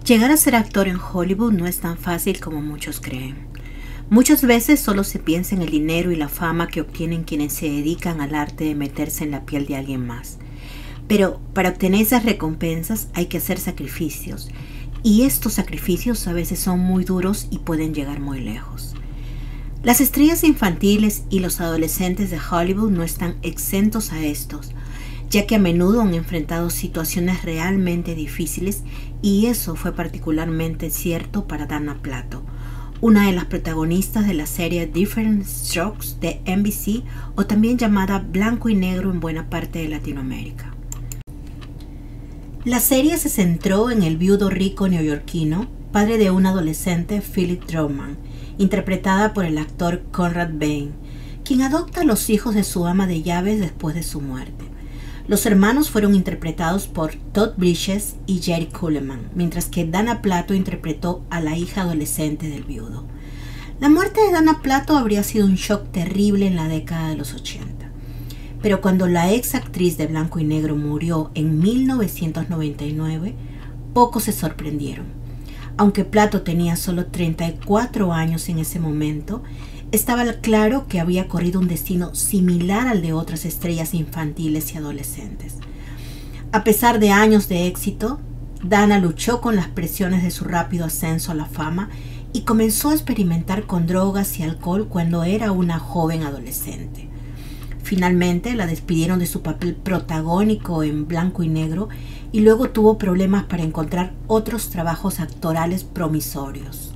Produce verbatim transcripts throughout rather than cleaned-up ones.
Llegar a ser actor en Hollywood no es tan fácil como muchos creen. Muchas veces solo se piensa en el dinero y la fama que obtienen quienes se dedican al arte de meterse en la piel de alguien más. Pero para obtener esas recompensas hay que hacer sacrificios, y estos sacrificios a veces son muy duros y pueden llegar muy lejos. Las estrellas infantiles y los adolescentes de Hollywood no están exentos a estos, ya que a menudo han enfrentado situaciones realmente difíciles, y eso fue particularmente cierto para Dana Plato, una de las protagonistas de la serie Diff'rent Strokes de N B C, o también llamada Blanco y Negro en buena parte de Latinoamérica. La serie se centró en el viudo rico neoyorquino, padre de un adolescente, Philip Drummond, interpretada por el actor Conrad Bain, quien adopta a los hijos de su ama de llaves después de su muerte. Los hermanos fueron interpretados por Todd Bridges y Geri Coleman, mientras que Dana Plato interpretó a la hija adolescente del viudo. La muerte de Dana Plato habría sido un shock terrible en la década de los ochenta, pero cuando la ex actriz de Blanco y Negro murió en mil novecientos noventa y nueve, pocos se sorprendieron. Aunque Plato tenía solo treinta y cuatro años en ese momento, estaba claro que había corrido un destino similar al de otras estrellas infantiles y adolescentes. A pesar de años de éxito, Dana luchó con las presiones de su rápido ascenso a la fama y comenzó a experimentar con drogas y alcohol cuando era una joven adolescente. Finalmente la despidieron de su papel protagónico en Blanco y Negro y luego tuvo problemas para encontrar otros trabajos actorales promisorios.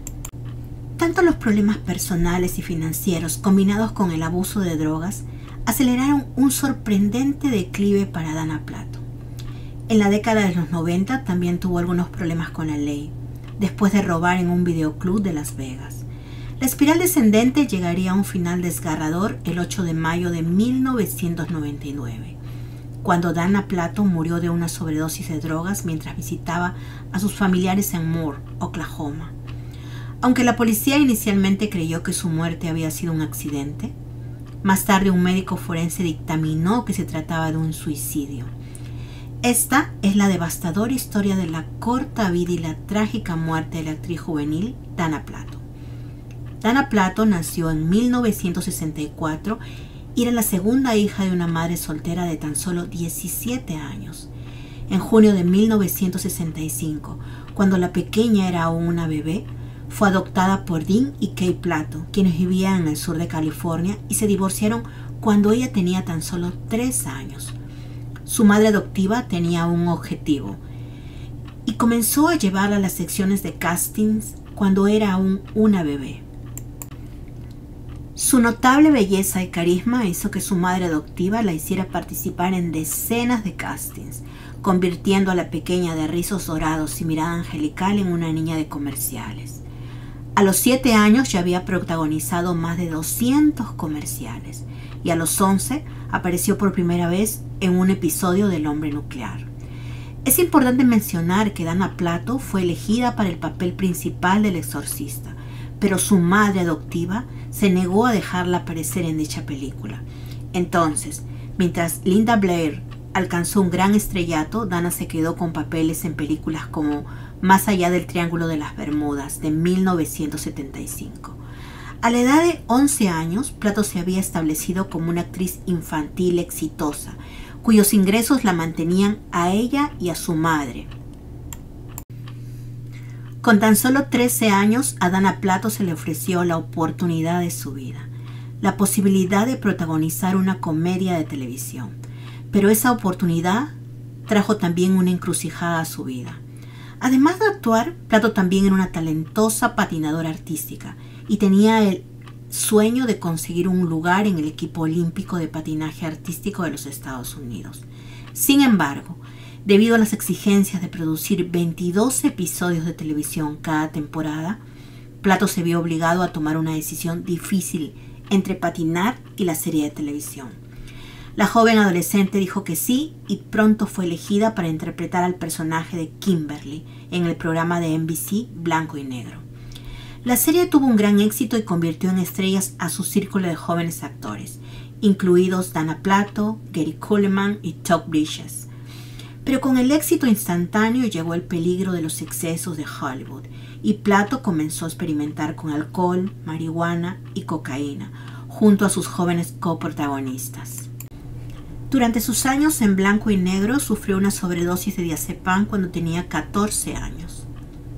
Tanto los problemas personales y financieros combinados con el abuso de drogas aceleraron un sorprendente declive para Dana Plato. En la década de los noventa también tuvo algunos problemas con la ley, después de robar en un videoclub de Las Vegas. La espiral descendente llegaría a un final desgarrador el ocho de mayo de mil novecientos noventa y nueve, cuando Dana Plato murió de una sobredosis de drogas mientras visitaba a sus familiares en Moore, Oklahoma. Aunque la policía inicialmente creyó que su muerte había sido un accidente, más tarde un médico forense dictaminó que se trataba de un suicidio. Esta es la devastadora historia de la corta vida y la trágica muerte de la actriz juvenil Dana Plato. Dana Plato nació en mil novecientos sesenta y cuatro y era la segunda hija de una madre soltera de tan solo diecisiete años. En junio de mil novecientos sesenta y cinco, cuando la pequeña era aún una bebé, fue adoptada por Dean y Kay Plato, quienes vivían en el sur de California y se divorciaron cuando ella tenía tan solo tres años. Su madre adoptiva tenía un objetivo y comenzó a llevarla a las secciones de castings cuando era aún una bebé. Su notable belleza y carisma hizo que su madre adoptiva la hiciera participar en decenas de castings, convirtiendo a la pequeña de rizos dorados y mirada angelical en una niña de comerciales. A los siete años ya había protagonizado más de doscientos comerciales y a los once apareció por primera vez en un episodio del Hombre Nuclear. Es importante mencionar que Dana Plato fue elegida para el papel principal del exorcista, pero su madre adoptiva se negó a dejarla aparecer en dicha película. Entonces, mientras Linda Blair alcanzó un gran estrellato, Dana se quedó con papeles en películas como Más allá del Triángulo de las Bermudas de mil novecientos setenta y cinco. A la edad de once años, Plato se había establecido como una actriz infantil exitosa, cuyos ingresos la mantenían a ella y a su madre. Con tan solo trece años, a Dana Plato se le ofreció la oportunidad de su vida, la posibilidad de protagonizar una comedia de televisión. Pero esa oportunidad trajo también una encrucijada a su vida. Además de actuar, Plato también era una talentosa patinadora artística y tenía el sueño de conseguir un lugar en el equipo olímpico de patinaje artístico de los Estados Unidos. Sin embargo, debido a las exigencias de producir veintidós episodios de televisión cada temporada, Plato se vio obligado a tomar una decisión difícil entre patinar y la serie de televisión. La joven adolescente dijo que sí y pronto fue elegida para interpretar al personaje de Kimberly en el programa de N B C Blanco y Negro. La serie tuvo un gran éxito y convirtió en estrellas a su círculo de jóvenes actores, incluidos Dana Plato, Geri Coleman y Todd Bridges. Pero con el éxito instantáneo llegó el peligro de los excesos de Hollywood y Plato comenzó a experimentar con alcohol, marihuana y cocaína junto a sus jóvenes coprotagonistas. Durante sus años en blanco y negro sufrió una sobredosis de diazepam cuando tenía catorce años.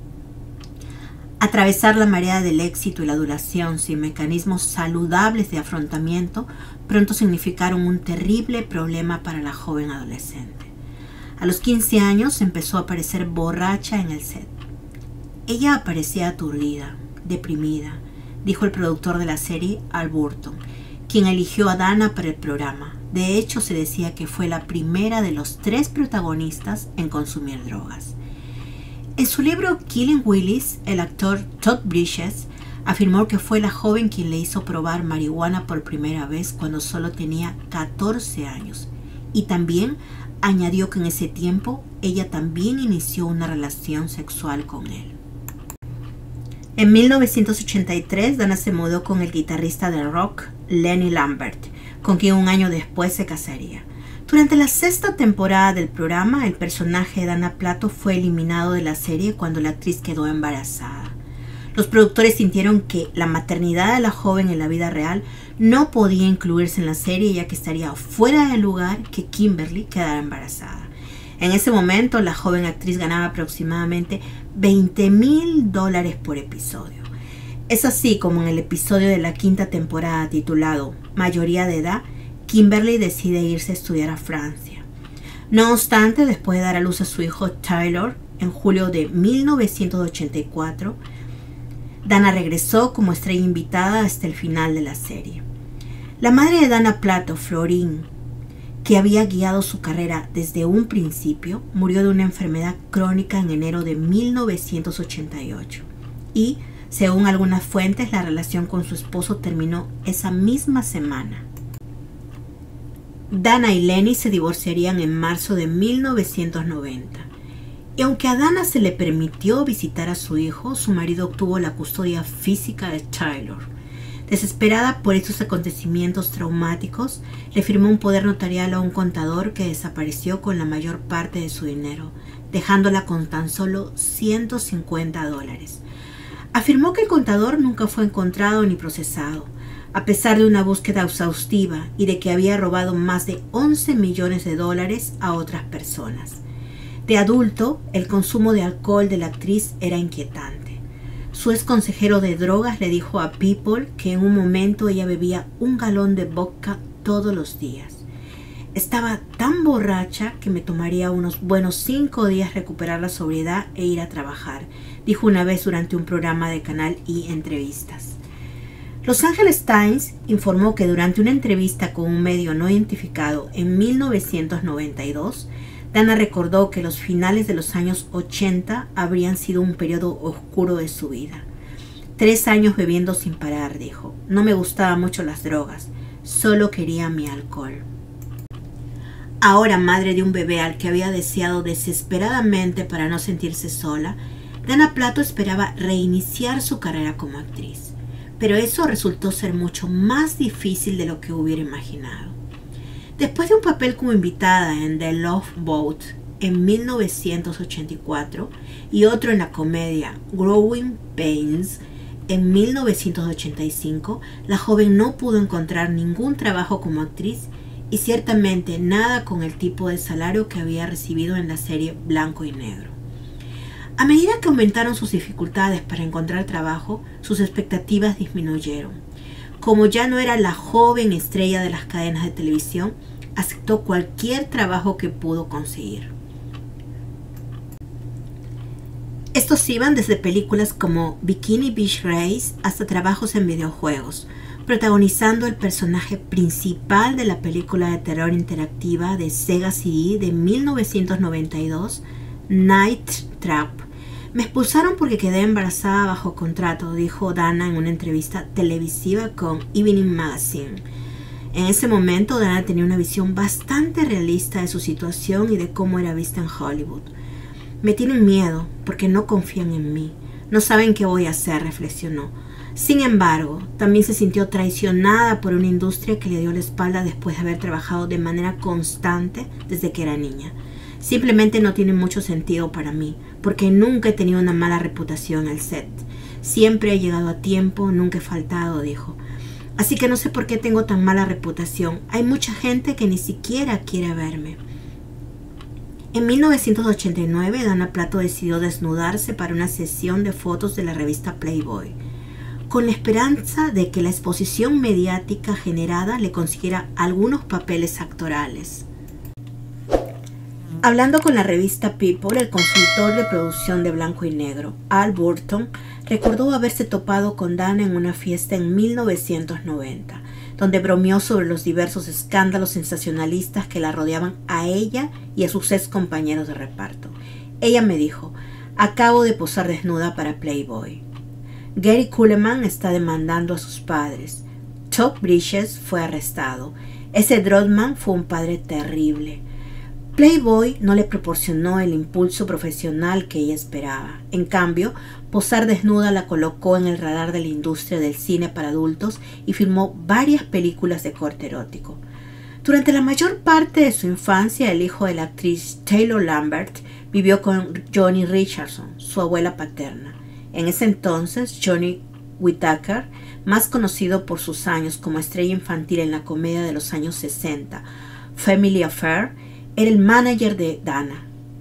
Atravesar la marea del éxito y la adulación sin mecanismos saludables de afrontamiento pronto significaron un terrible problema para la joven adolescente. A los quince años empezó a aparecer borracha en el set. Ella aparecía aturdida, deprimida, dijo el productor de la serie, Al Burton, quien eligió a Dana para el programa. De hecho, se decía que fue la primera de los tres protagonistas en consumir drogas. En su libro Killing Willis, el actor Todd Bridges afirmó que fue la joven quien le hizo probar marihuana por primera vez cuando solo tenía catorce años. Y también añadió que en ese tiempo ella también inició una relación sexual con él. En mil novecientos ochenta y tres, Dana se mudó con el guitarrista de rock Lenny Lambert, con quien un año después se casaría. Durante la sexta temporada del programa, el personaje de Dana Plato fue eliminado de la serie cuando la actriz quedó embarazada. Los productores sintieron que la maternidad de la joven en la vida real no podía incluirse en la serie, ya que estaría fuera de lugar que Kimberly quedara embarazada. En ese momento, la joven actriz ganaba aproximadamente veinte mil dólares por episodio. Es así como en el episodio de la quinta temporada titulado Mayoría de edad, Kimberly decide irse a estudiar a Francia. No obstante, después de dar a luz a su hijo Tyler en julio de mil novecientos ochenta y cuatro, Dana regresó como estrella invitada hasta el final de la serie. La madre de Dana Plato, Florine, que había guiado su carrera desde un principio, murió de una enfermedad crónica en enero de mil novecientos ochenta y ocho. Y, según algunas fuentes, la relación con su esposo terminó esa misma semana. Dana y Lenny se divorciarían en marzo de mil novecientos noventa. Y aunque a Dana se le permitió visitar a su hijo, su marido obtuvo la custodia física de Tyler. Desesperada por estos acontecimientos traumáticos, le firmó un poder notarial a un contador que desapareció con la mayor parte de su dinero, dejándola con tan solo ciento cincuenta dólares. Afirmó que el contador nunca fue encontrado ni procesado, a pesar de una búsqueda exhaustiva y de que había robado más de once millones de dólares a otras personas. De adulto, el consumo de alcohol de la actriz era inquietante. Su ex consejero de drogas le dijo a People que en un momento ella bebía un galón de vodka todos los días. Estaba tan borracha que me tomaría unos buenos cinco días recuperar la sobriedad e ir a trabajar, dijo una vez durante un programa de Canal E Entrevistas. Los Angeles Times informó que durante una entrevista con un medio no identificado en mil novecientos noventa y dos, Dana recordó que los finales de los años ochenta habrían sido un periodo oscuro de su vida. Tres años bebiendo sin parar, dijo. No me gustaban mucho las drogas, solo quería mi alcohol. Ahora madre de un bebé al que había deseado desesperadamente para no sentirse sola, Dana Plato esperaba reiniciar su carrera como actriz. Pero eso resultó ser mucho más difícil de lo que hubiera imaginado. Después de un papel como invitada en The Love Boat en mil novecientos ochenta y cuatro y otro en la comedia Growing Pains en mil novecientos ochenta y cinco, la joven no pudo encontrar ningún trabajo como actriz y ciertamente nada con el tipo de salario que había recibido en la serie Blanco y Negro. A medida que aumentaron sus dificultades para encontrar trabajo, sus expectativas disminuyeron. Como ya no era la joven estrella de las cadenas de televisión, aceptó cualquier trabajo que pudo conseguir. Estos iban desde películas como Bikini Beach Race hasta trabajos en videojuegos, protagonizando el personaje principal de la película de terror interactiva de Sega C D de mil novecientos noventa y dos, Night Trap. Me expulsaron porque quedé embarazada bajo contrato, dijo Dana en una entrevista televisiva con Evening Magazine. En ese momento, Dana tenía una visión bastante realista de su situación y de cómo era vista en Hollywood. Me tienen miedo porque no confían en mí. No saben qué voy a hacer, reflexionó. Sin embargo, también se sintió traicionada por una industria que le dio la espalda después de haber trabajado de manera constante desde que era niña. Simplemente no tiene mucho sentido para mí, porque nunca he tenido una mala reputación en el set. Siempre he llegado a tiempo, nunca he faltado, dijo. Así que no sé por qué tengo tan mala reputación. Hay mucha gente que ni siquiera quiere verme. En mil novecientos ochenta y nueve, Dana Plato decidió desnudarse para una sesión de fotos de la revista Playboy, con la esperanza de que la exposición mediática generada le consiguiera algunos papeles actorales. Hablando con la revista People, el consultor de producción de blanco y negro, Al Burton, recordó haberse topado con Dana en una fiesta en mil novecientos noventa, donde bromeó sobre los diversos escándalos sensacionalistas que la rodeaban a ella y a sus ex compañeros de reparto. Ella me dijo: acabo de posar desnuda para Playboy. Gary Coleman está demandando a sus padres. Todd Bridges fue arrestado. Ese Drothman fue un padre terrible. Playboy no le proporcionó el impulso profesional que ella esperaba. En cambio, posar desnuda la colocó en el radar de la industria del cine para adultos y filmó varias películas de corte erótico. Durante la mayor parte de su infancia, el hijo de la actriz Taylor Lambert vivió con Johnny Richardson, su abuela paterna. En ese entonces, Johnny Whittaker, más conocido por sus años como estrella infantil en la comedia de los años sesenta, Family Affair, era el manager de Dana.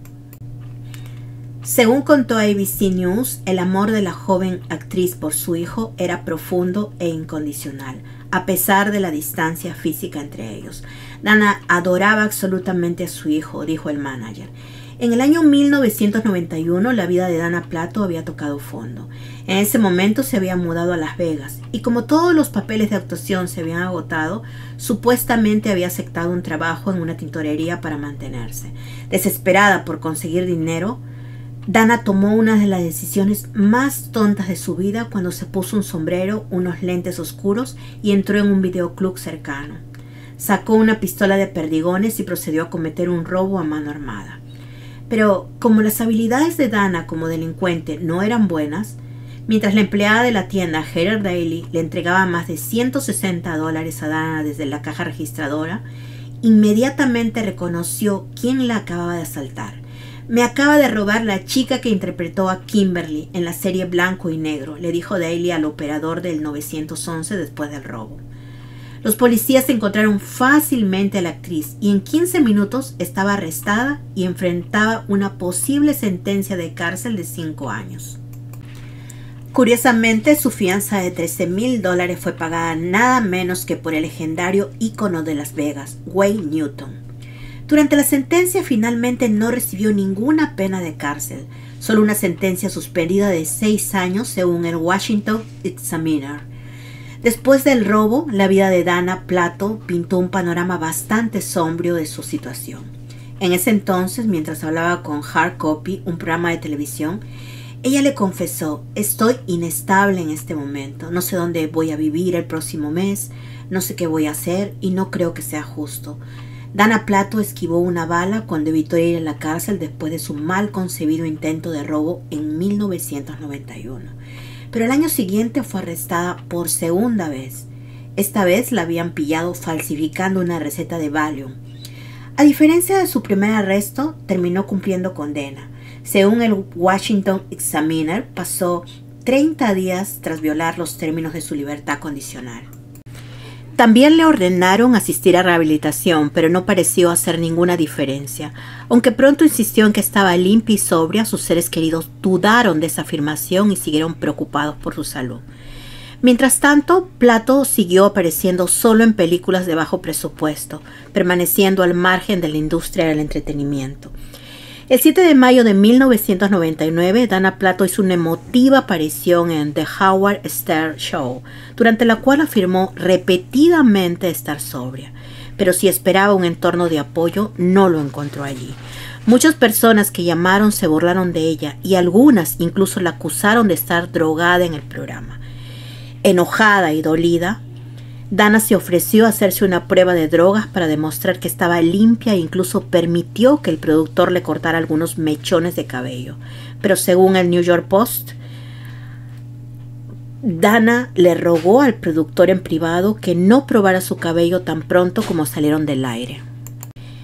Según contó A B C News, el amor de la joven actriz por su hijo era profundo e incondicional, a pesar de la distancia física entre ellos. Dana adoraba absolutamente a su hijo, dijo el manager. En el año mil novecientos noventa y uno, la vida de Dana Plato había tocado fondo. En ese momento se había mudado a Las Vegas y como todos los papeles de actuación se habían agotado, supuestamente había aceptado un trabajo en una tintorería para mantenerse. Desesperada por conseguir dinero, Dana tomó una de las decisiones más tontas de su vida cuando se puso un sombrero, unos lentes oscuros y entró en un videoclub cercano. Sacó una pistola de perdigones y procedió a cometer un robo a mano armada. Pero como las habilidades de Dana como delincuente no eran buenas, mientras la empleada de la tienda, Heather Daly, le entregaba más de ciento sesenta dólares a Dana desde la caja registradora, inmediatamente reconoció quién la acababa de asaltar. Me acaba de robar la chica que interpretó a Kimberly en la serie Blanco y Negro, le dijo Daly al operador del nueve once después del robo. Los policías encontraron fácilmente a la actriz y en quince minutos estaba arrestada y enfrentaba una posible sentencia de cárcel de cinco años. Curiosamente, su fianza de trece mil dólares fue pagada nada menos que por el legendario ícono de Las Vegas, Wayne Newton. Durante la sentencia finalmente no recibió ninguna pena de cárcel, solo una sentencia suspendida de seis años según el Washington Examiner. Después del robo, la vida de Dana Plato pintó un panorama bastante sombrío de su situación. En ese entonces, mientras hablaba con Hard Copy, un programa de televisión, ella le confesó: estoy inestable en este momento, no sé dónde voy a vivir el próximo mes, no sé qué voy a hacer y no creo que sea justo. Dana Plato esquivó una bala cuando evitó ir a la cárcel después de su mal concebido intento de robo en mil novecientos noventa y uno. Pero el año siguiente fue arrestada por segunda vez. Esta vez la habían pillado falsificando una receta de Valium. A diferencia de su primer arresto, terminó cumpliendo condena. Según el Washington Examiner, pasó treinta días tras violar los términos de su libertad condicional. También le ordenaron asistir a rehabilitación, pero no pareció hacer ninguna diferencia. Aunque pronto insistió en que estaba limpia y sobria, sus seres queridos dudaron de esa afirmación y siguieron preocupados por su salud. Mientras tanto, Plato siguió apareciendo solo en películas de bajo presupuesto, permaneciendo al margen de la industria del entretenimiento. El siete de mayo de mil novecientos noventa y nueve, Dana Plato hizo una emotiva aparición en The Howard Stern Show, durante la cual afirmó repetidamente estar sobria. Pero si esperaba un entorno de apoyo, no lo encontró allí. Muchas personas que llamaron se burlaron de ella y algunas incluso la acusaron de estar drogada en el programa. Enojada y dolida, Dana se ofreció a hacerse una prueba de drogas para demostrar que estaba limpia e incluso permitió que el productor le cortara algunos mechones de cabello. Pero según el New York Post, Dana le rogó al productor en privado que no probara su cabello tan pronto como salieron del aire.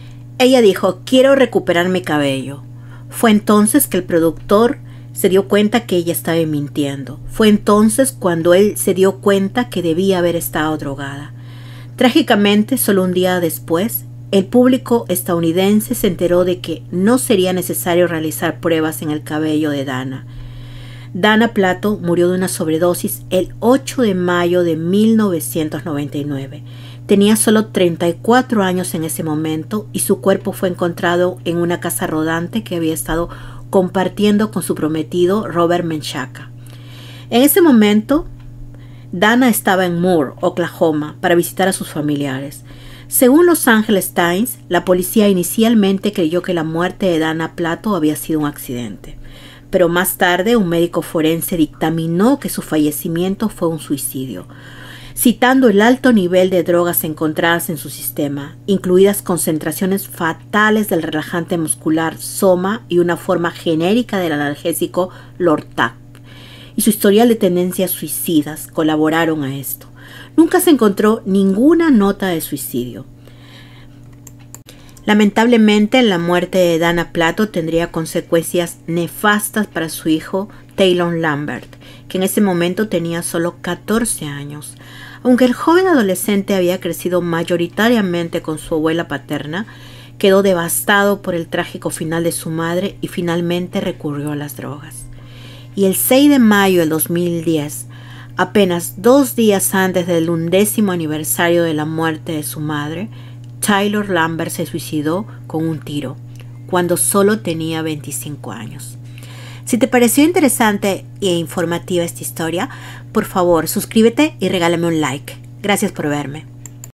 Ella dijo, quiero recuperar mi cabello. Fue entonces que el productor se dio cuenta que ella estaba mintiendo. Fue entonces cuando él se dio cuenta que debía haber estado drogada. Trágicamente, solo un día después, el público estadounidense se enteró de que no sería necesario realizar pruebas en el cabello de Dana. Dana Plato murió de una sobredosis el ocho de mayo de mil novecientos noventa y nueve. Tenía solo treinta y cuatro años en ese momento y su cuerpo fue encontrado en una casa rodante que había estado compartiendo con su prometido Robert Menchaca. En ese momento, Dana estaba en Moore, Oklahoma, para visitar a sus familiares. Según Los Angeles Times, la policía inicialmente creyó que la muerte de Dana Plato había sido un accidente, pero más tarde un médico forense dictaminó que su fallecimiento fue un suicidio, citando el alto nivel de drogas encontradas en su sistema, incluidas concentraciones fatales del relajante muscular Soma y una forma genérica del analgésico Lortab, y su historial de tendencias suicidas colaboraron a esto. Nunca se encontró ninguna nota de suicidio. Lamentablemente, la muerte de Dana Plato tendría consecuencias nefastas para su hijo Taylor Lambert, que en ese momento tenía solo catorce años. Aunque el joven adolescente había crecido mayoritariamente con su abuela paterna, quedó devastado por el trágico final de su madre y finalmente recurrió a las drogas. Y el seis de mayo del dos mil diez, apenas dos días antes del undécimo aniversario de la muerte de su madre, Taylor Lambert se suicidó con un tiro, cuando solo tenía veinticinco años. Si te pareció interesante e informativa esta historia, por favor suscríbete y regálame un like. Gracias por verme.